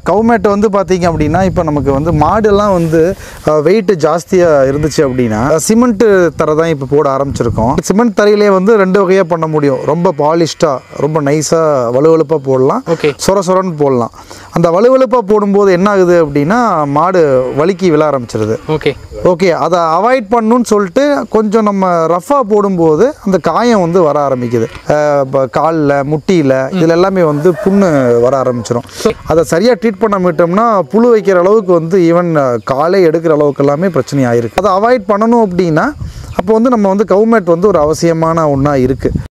கவுமேட் வந்து பார்த்தீங்க அப்படின்னா இப்போ நமக்கு வந்து மாடுலாம் வந்து வெயிட் ஜாஸ்தியாக இருந்துச்சு அப்படின்னா சிமெண்ட் தரை தான் இப்போ போட ஆரம்பிச்சிருக்கோம். சிமெண்ட் தரையிலே வந்து 2 வகையாக பண்ண முடியும். ரொம்ப பாலிஷ்டாக ரொம்ப நைஸாக வலுவலுப்பாக போடலாம், சொர சொரன்னு போடலாம். அந்த வலுவலுப்பாக போடும்போது என்ன ஆகுது அப்படின்னா மாடு வலிக்கி விழ ஆரம்பிச்சிருது. ஓகே, அதை அவாய்ட் பண்ணணும்னு சொல்லிட்டு கொஞ்சம் நம்ம ரஃபாக போடும்போது அந்த காயம் வந்து வர ஆரம்பிக்குது. காலில் முட்டியில் இதில் எல்லாமே வந்து புண்ணு வர ஆரம்பிச்சிடும். அதை சரியாக ட்ரீட் பண்ண விட்டோம்னா புழு வைக்கிற அளவுக்கு வந்து ஈவன் காலை எடுக்கிற அளவுக்கு எல்லாமே பிரச்சனை ஆயிருக்கு. அதை அவாய்ட் பண்ணணும் அப்படின்னா அப்போ வந்து நம்ம வந்து கவுமேட் வந்து ஒரு அவசியமான ஒன்றா இருக்குது.